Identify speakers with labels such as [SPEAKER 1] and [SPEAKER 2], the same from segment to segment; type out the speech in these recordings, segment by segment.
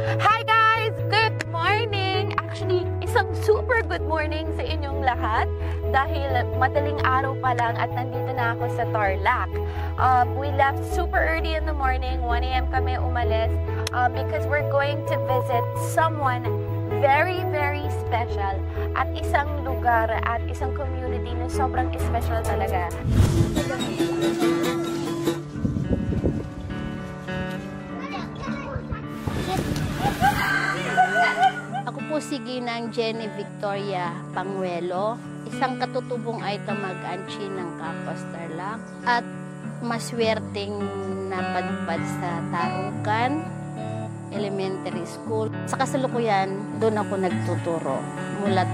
[SPEAKER 1] Hi guys! Good morning! Actually, isang super good morning sa inyong lahat dahil madaling araw pa lang at nandito na ako sa Tarlac. We left super early in the morning, 1 a.m. kami umalis because we're going to visit someone very, very special at isang lugar at isang community na sobrang special talaga.
[SPEAKER 2] Ako po si Ginang Jenny Victoria Panguelo, isang katutubong ay tamag-anchi ng Campus Tarlac at maswerteng napadpad sa Tarukan Elementary School. Sa kasalukuyan, doon ako nagtuturo mula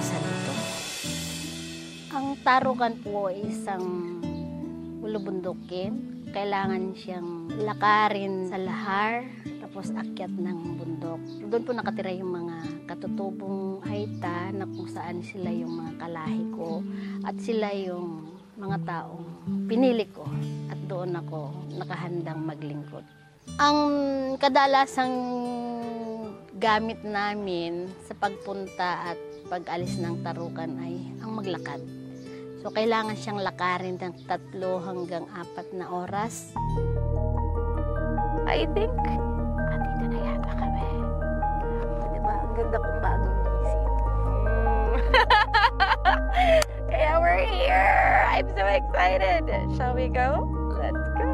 [SPEAKER 2] 2002. Ang Tarukan po ay isang bulubundukin. Kailangan siyang lakarin sa lahar, tapos akyat ng bundok. Doon po nakatira yung mga katutubong Aita na kung saan sila yung mga kalahi ko at sila yung mga taong pinili ko at doon ako nakahandang maglingkod. Ang kadalasang gamit namin sa pagpunta at pag-alis ng Tarukan ay ang maglakad. So, kailangan siyang lakarin ng 3 hanggang 4 na oras.
[SPEAKER 1] I think, andito na yata kami. Diba? Ang ganda kong bagong isip. Kaya we're here! I'm so excited! Shall we go? Let's go!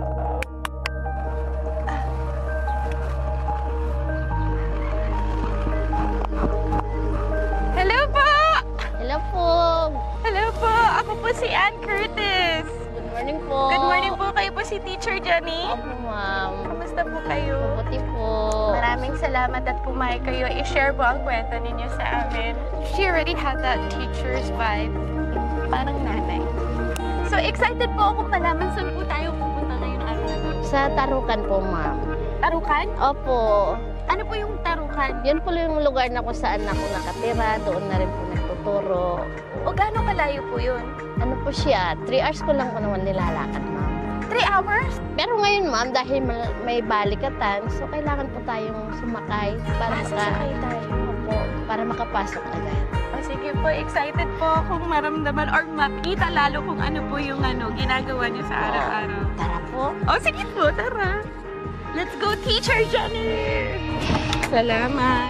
[SPEAKER 1] Hello po!
[SPEAKER 2] Hello po!
[SPEAKER 1] Hello po! Ako po si Ann Curtis.
[SPEAKER 2] Good morning po!
[SPEAKER 1] Good morning po. Kayo po si Teacher Jenny.
[SPEAKER 2] Opo, ma'am.
[SPEAKER 1] Kamusta po kayo?
[SPEAKER 2] Mabuti po.
[SPEAKER 1] Maraming salamat at pumayag kayo. I-share po ang kwento ninyo sa amin. She already had that teacher's vibe. Parang nanay. So excited po akong malaman saan po tayo pupunta ngayong araw na to.
[SPEAKER 2] Sa Tarukan po, ma'am.
[SPEAKER 1] Tarukan?
[SPEAKER 2] Opo.
[SPEAKER 1] Ano po yung Tarukan?
[SPEAKER 2] Yun po yung lugar na kung saan ako nakatira. Doon na rin po nagtuturo.
[SPEAKER 1] O gaano kalayo po yun?
[SPEAKER 2] Ano po siya? 3 hours ko lang po naman nilalakad, ma'am.
[SPEAKER 1] 3 hours?
[SPEAKER 2] Pero ngayon, ma'am, dahil may balikatan, so kailangan po tayong sumakay para
[SPEAKER 1] Sasakay tayo.
[SPEAKER 2] Opo, para makapasok agad.
[SPEAKER 1] O sige po, excited po akong maramdaman or makita lalo kung ano po yung ginagawa niyo sa araw-araw.
[SPEAKER 2] Tara po.
[SPEAKER 1] O sige po, tara. Let's go, Teacher Jenny! Salamat.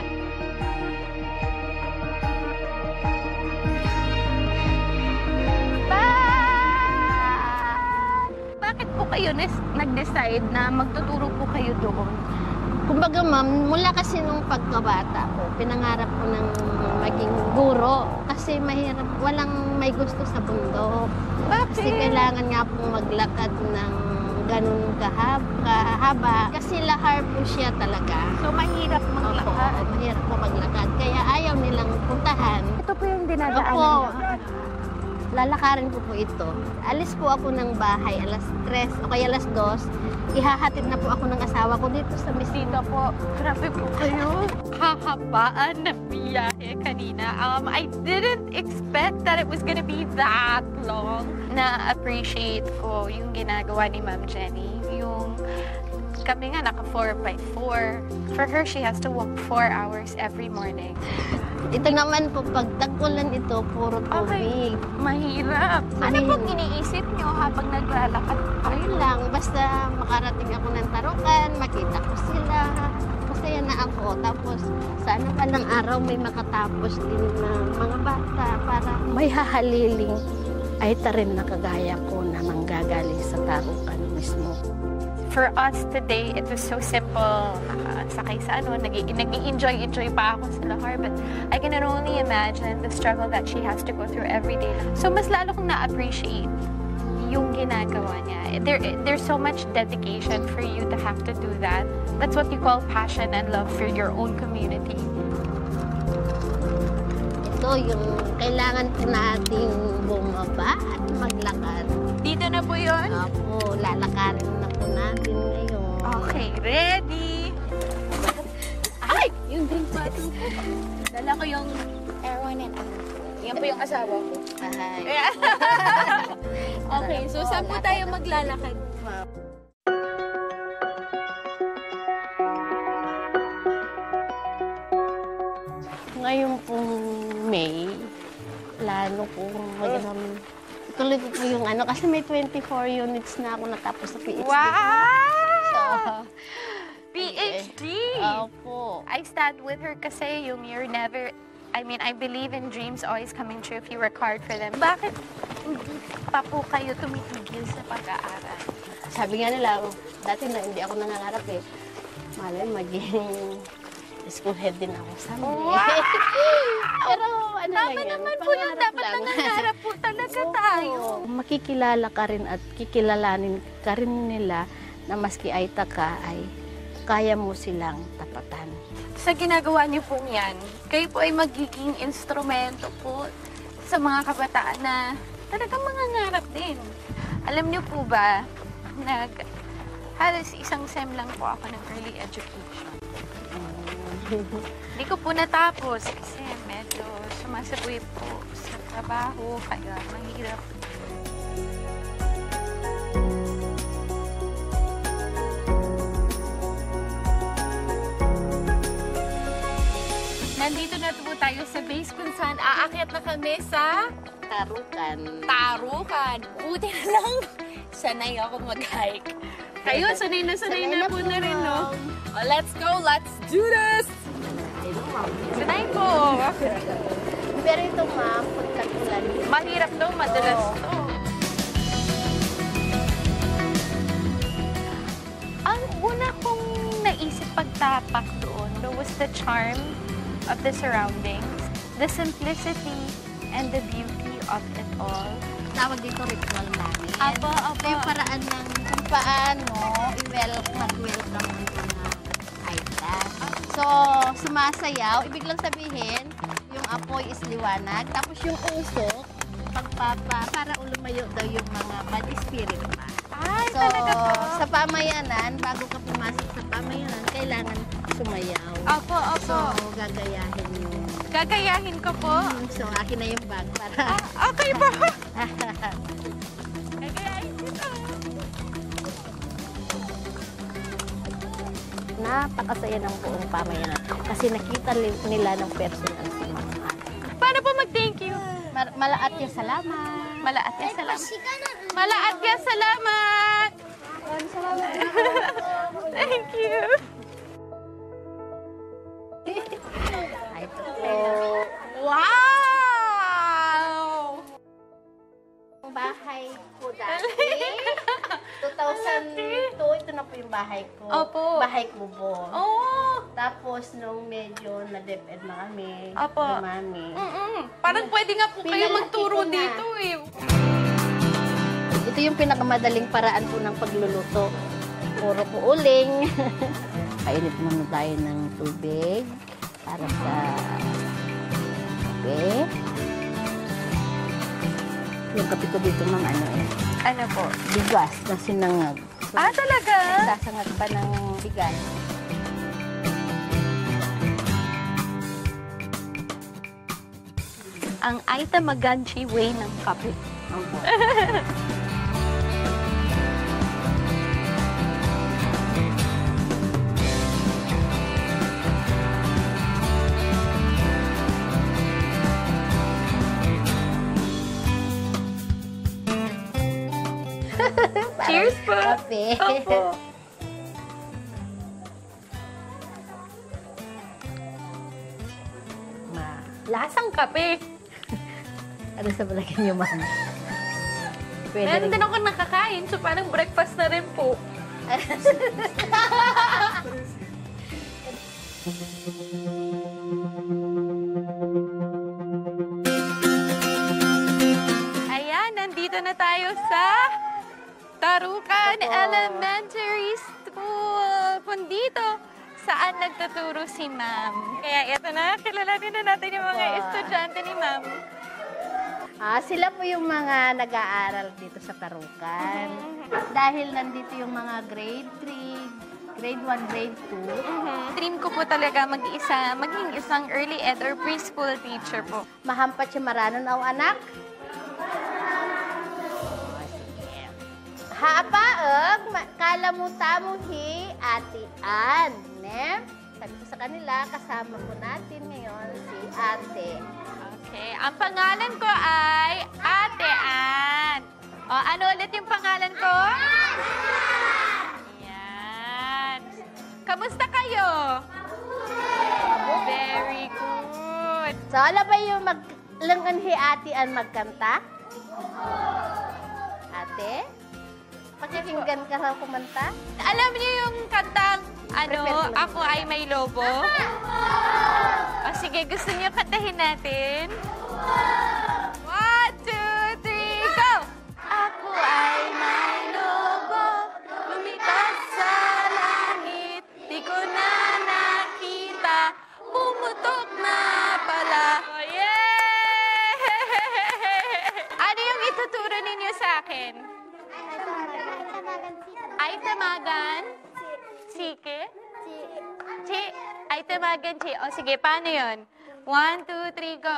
[SPEAKER 1] Bakit po kayo nag-decide na magtuturo po kayo doon?
[SPEAKER 2] Kumbaga, ma'am, mula kasi nung pagkabata ko, pinangarap ko ng maging guro. Kasi mahirap, walang may gusto sa bundok.
[SPEAKER 1] Bakit?
[SPEAKER 2] Kasi kailangan nga pong maglakad ng ganun kahaba. Kasi lahar po siya talaga.
[SPEAKER 1] So, mahirap maglakad.
[SPEAKER 2] Opo, mahirap po maglakad. Kaya ayaw nilang puntahan.
[SPEAKER 1] Ito po yung dinadaanan
[SPEAKER 2] Opo.
[SPEAKER 1] niyo.
[SPEAKER 2] Lalakarin ko po ito. Alis po ako ng bahay, alas 3 o kaya alas 2. Ihahatid na po ako ng asawa ko dito sa Mesita po.
[SPEAKER 1] Grabe po kayo. Hahabaan na biyahe kanina. I didn't expect that it was gonna be that long. Na-appreciate ko yung ginagawa ni Ma'am Jenny. Yung kami nga naka 4x4. For her, she has to walk 4 hours every morning.
[SPEAKER 2] Ito naman po, pag tagpulan ito, puro tubig.
[SPEAKER 1] Mahirap. Ano pong iniisip nyo habang naglalakad?
[SPEAKER 2] Ayun lang, basta makarating ako ng Tarukan, makita ko sila. Masaya na ako. Tapos, sana pa ng araw may makatapos din na mga bata para may hahaliling ay tarin na kagaya ko na manggagaling sa Tarukan mismo.
[SPEAKER 1] For us today, it was so simple. Sakay sa nag-i-enjoy pa ako sa lahar. But I can only imagine the struggle that she has to go through every day. So mas lalo kong na-appreciate yung ginagawa niya. There's so much dedication for you to have to do that. That's what you call passion and love for your own community.
[SPEAKER 2] Ito yung kailangan po nating bumaba at maglakad.
[SPEAKER 1] Dito na po yun?
[SPEAKER 2] Opo, lalakarin na po natin ngayon.
[SPEAKER 1] Okay, ready? Ay! Yung drink bottle po. Dala ko yung airone and yan po yung asawa ko.
[SPEAKER 2] Ay.
[SPEAKER 1] Okay, so saan po tayo maglalakad?
[SPEAKER 2] Ngayon pong May, plano kong tuloy ko po yung ano, kasi may 24 units na ako natapos sa PhD.
[SPEAKER 1] Wow!
[SPEAKER 2] So,
[SPEAKER 1] PhD!
[SPEAKER 2] opo.
[SPEAKER 1] I stand with her kasi yung you're never, I mean, I believe in dreams always coming true if you work hard for them. Bakit hindi pa po kayo tumitigil sa pag-aaral?
[SPEAKER 2] Sabi nga nila, dati na hindi ako nangangarap eh. Malay, maging school head din ako someday.
[SPEAKER 1] Wow!
[SPEAKER 2] Pero ano lang
[SPEAKER 1] Tama
[SPEAKER 2] yan,
[SPEAKER 1] naman po yung dapat nangangarap po talaga tayo.
[SPEAKER 2] Makikilala ka rin at kikilalanin ka rin nila na maski Aita ka ay kaya mo silang tapatan.
[SPEAKER 1] Sa ginagawa niyo pong yan, kayo po ay magiging instrumento po sa mga kabataan na talagang mangangarap din. Alam niyo po ba, halos isang sem lang po ako ng early education. Hindi ko po natapos kasi medyo sumasabuhay po sa trabaho, kaya mahirap. Nandito na po tayo sa base kung saan aakyat na kami sa Tarukan. Buti na lang, sanay ako mag-hike. Kayo, sanay na po na rin, no? Oh, let's go, let's do this! Sanay po.
[SPEAKER 2] Pero ito ma'am, pagkakulan.
[SPEAKER 1] Mahirap daw, madalas to. Ang una kong naisip pagtapak doon was the charm of the surroundings, the simplicity and the beauty of it all.
[SPEAKER 2] Tawag dito ritual namin.
[SPEAKER 1] Apo.
[SPEAKER 2] Ito yung paraan ng kung paano mag-welcome ang mga Aita. So, sumasayaw, ibig lang sabihin, yung apoy is liwanag, tapos yung usok, para lumayo daw yung mga bad spirit pa.
[SPEAKER 1] Ay,
[SPEAKER 2] So,
[SPEAKER 1] talaga po.
[SPEAKER 2] sa pamayanan, bago ka pumasok sa pamayanan, kailangan sumayaw.
[SPEAKER 1] Opo.
[SPEAKER 2] So, gagayahin yung...
[SPEAKER 1] Gagayahin ko po.
[SPEAKER 2] So, akin na yung bag para...
[SPEAKER 1] Okay po. Gagayahin ko to.
[SPEAKER 2] Napakasaya ng buong pamayanan kasi nakita nila ng personal si Mama.
[SPEAKER 1] Paano po mag-thank you?
[SPEAKER 2] Malaat yung salamat.
[SPEAKER 1] Malaat ya salamat. Malaat ya salamat. Thank you.
[SPEAKER 2] Ay, ito po.
[SPEAKER 1] Wow!
[SPEAKER 2] Ang bahay ko dati. 2002, ito na po yung bahay ko.
[SPEAKER 1] Opo.
[SPEAKER 2] Bahay kubo.
[SPEAKER 1] Oh!
[SPEAKER 2] Tapos nung medyo na-DepEd na kami,
[SPEAKER 1] Opo.
[SPEAKER 2] dumami.
[SPEAKER 1] Parang pwede nga po kayo
[SPEAKER 2] Pinalaki
[SPEAKER 1] magturo
[SPEAKER 2] ko na.
[SPEAKER 1] dito eh.
[SPEAKER 2] Ito yung pinakamadaling paraan po ng pagluluto. Puro po uling. Kainit muna tayo ng tubig para sa kape. Yung kape ko dito, ma'am, ano eh?
[SPEAKER 1] Ano po?
[SPEAKER 2] Bigas na sinangag. So,
[SPEAKER 1] Talaga?
[SPEAKER 2] sasangag pa ng bigas.
[SPEAKER 1] Ang Aita Maganchi way ng kape.
[SPEAKER 2] Opo.
[SPEAKER 1] Cheers po!
[SPEAKER 2] Kape.
[SPEAKER 1] Opo. Lasang kape.
[SPEAKER 2] Ano sa palagay niyo, ma'am? Pwede
[SPEAKER 1] Meron
[SPEAKER 2] rin.
[SPEAKER 1] din ako nakakain, so parang breakfast na rin po. Ayan, nandito na tayo sa Tarukan Elementary School. Kung dito, saan nagtuturo si ma'am. Kaya ito na, kilalanin na natin yung mga
[SPEAKER 2] Wow.
[SPEAKER 1] estudyante ni ma'am.
[SPEAKER 2] Sila po yung mga nag-aaral dito sa Tarukan. Dahil nandito yung mga grade 3, grade 1, grade 2.
[SPEAKER 1] Dream ko po talaga maging isang early ed or preschool teacher po.
[SPEAKER 2] Mahampat siya maranon aw anak. Haapaeg, kala mo tamuhi atian, ne? Sabi ko sa sa kanila, kasama po natin ngayon si Ate.
[SPEAKER 1] Okay, ang pangalan ko ay Ate Ann. O, ano ulit yung pangalan ko? Yan. Kamusta kayo? Very good.
[SPEAKER 2] So, alam ba yung langanhi Ate Ann magkanta? Ate? Pakikinggan ka raw kumanta?
[SPEAKER 1] Alam niyo yung kantang, Ako Ay May Lobo? O sige, gusto niyo kantahin natin? 1, 2, 3, go! Ako ay may lobo, lumipad sa langit, di ko na nakita, pumutok na pala. Oh, yeah! Ano yung ituturo ninyo sa akin? Ay tamagan? Sike? Chi? Ay tamagan chi. O sige, paano yun? 1, 2, 3, go!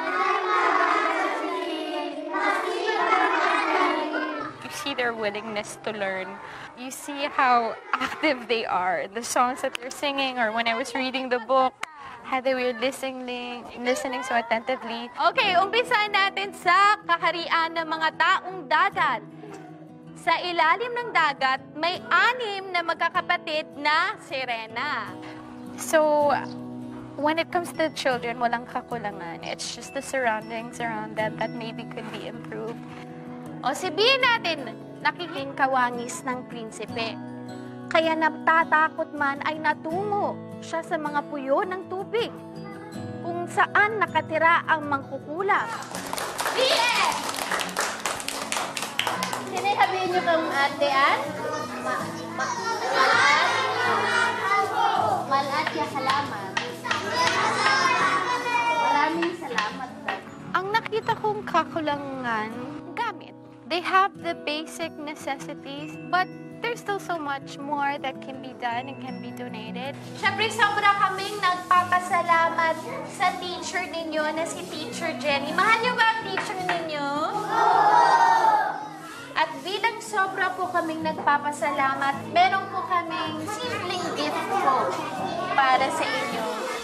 [SPEAKER 1] You see their willingness to learn. You see how active they are. The songs that they're singing, or when I was reading the book, how they were listening so attentively. Okay, umpisahan natin sa kaharian ng mga taong dagat. Sa ilalim ng dagat, may 6 na magkakapatid na sirena. So, when it comes to children, walang kakulangan. It's just the surroundings around them that maybe could be improved. O sabihin natin, nakiking kawangis ng prinsipe. Kaya natatakot man ay natungo siya sa mga puyo ng tubig, kung saan nakatira ang mangkukulam. BS!
[SPEAKER 2] Sinasabihin niyo kang Ate Ann? Malat ya salamat. Maraming salamat.
[SPEAKER 1] Ang nakita kong kakulangan, gamit. They have the basic necessities, but there's still so much more that can be done and can be donated. Siyempre, sobra kaming nagpapasalamat sa teacher ninyo na si Teacher Jenny. Mahal niyo ba ang teacher ninyo? At bilang sobra po kaming nagpapasalamat, meron po kaming simpleng gift po para sa inyo.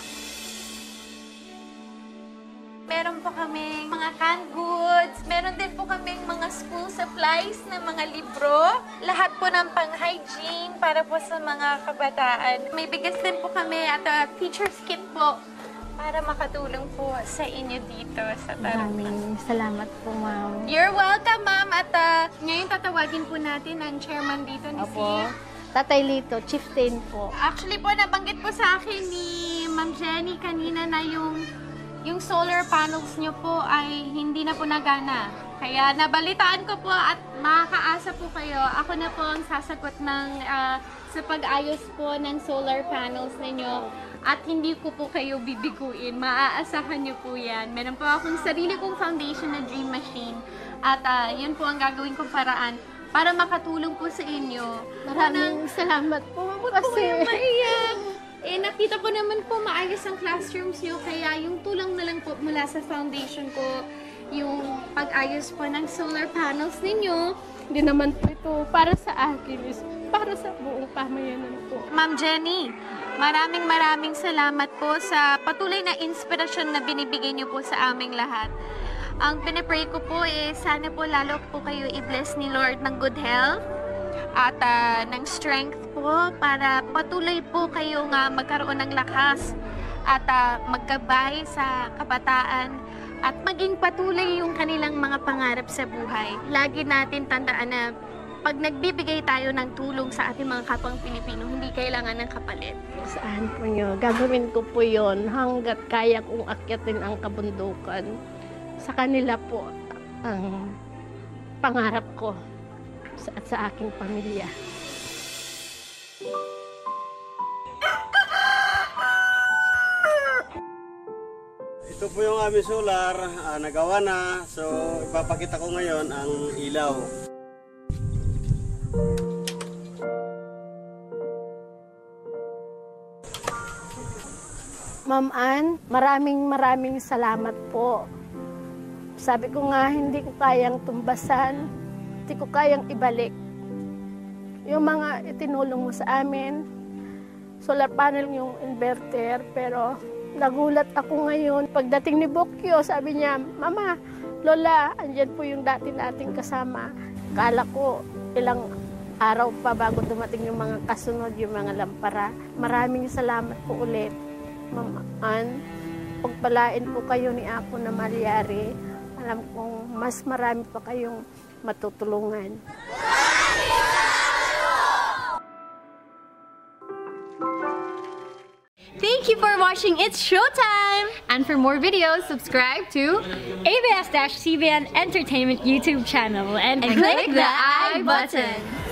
[SPEAKER 1] Meron po kaming mga canned goods, meron din po kaming mga school supplies na mga libro. Lahat po ng pang-hygiene para po sa mga kabataan. May bigas din po kami at teacher's kit po para makatulong po sa inyo dito sa Tarlac.
[SPEAKER 2] Maraming salamat po, ma'am.
[SPEAKER 1] You're welcome, ma'am. At ngayon tatawagin po natin ang chairman dito ni
[SPEAKER 2] Opo. Tatay Lito, chieftain po.
[SPEAKER 1] Actually po, nabanggit po sa akin ni Ma'am Jenny kanina na yung solar panels nyo po ay hindi na po nagana. Kaya nabalitaan ko po at makakaasa po kayo. Ako na po ang sasagot sa pag-ayos po ng solar panels ninyo. At hindi ko po kayo bibiguin. Maaasahan nyo po yan. Meron po akong sarili kong foundation na Dream Machine. At yun po ang gagawin kong paraan para makatulong po sa inyo.
[SPEAKER 2] Maraming salamat po. Kasi
[SPEAKER 1] maiyak. Nakita ko naman po maayos ang classrooms nyo, kaya yung tulang na lang po mula sa foundation ko, yung pag-ayos po ng solar panels ninyo.
[SPEAKER 3] Hindi naman po ito para sa akin, is para sa buong pamayanan po.
[SPEAKER 1] Ma'am Jenny, maraming salamat po sa patuloy na inspirasyon na binibigay niyo po sa aming lahat. Ang pinipray ko po sana po lalo po kayo i-bless ni Lord ng good health at ng strength po para patuloy po kayo nga magkaroon ng lakas at magkabay sa kabataan at maging patuloy yung kanilang mga pangarap sa buhay. Lagi natin tandaan na pag nagbibigay tayo ng tulong sa ating mga kapwang Pilipino, hindi kailangan ng kapalit.
[SPEAKER 3] Saan po nyo? Gagawin ko po yon hanggat kaya kong akyatin ang kabundukan. Sa kanila po ang pangarap ko sa aking pamilya.
[SPEAKER 4] Ito po yung aming solar, nagawa na. So, ipapakita ko ngayon ang ilaw.
[SPEAKER 3] Ma'am Ann, maraming salamat po. Sabi ko nga, hindi ko kayang tumbasan, hindi ko kayang ibalik. Yung mga itinulong mo sa amin, solar panel yung inverter, pero nagulat ako ngayon. Pagdating ni Bokyo, sabi niya, Mama, Lola, andyan po yung dati nating kasama. Kala ko ilang araw pa bago dumating yung mga kasunod, yung mga lampara. Maraming salamat po ulit, Mama Ann. Pagpalain po kayo ni Apo na Malyari. Alam kong mas marami pa kayong matutulungan.
[SPEAKER 5] Thank you for watching It's Showtime! And for more videos, subscribe to ABS-CBN Entertainment YouTube channel and click the I button.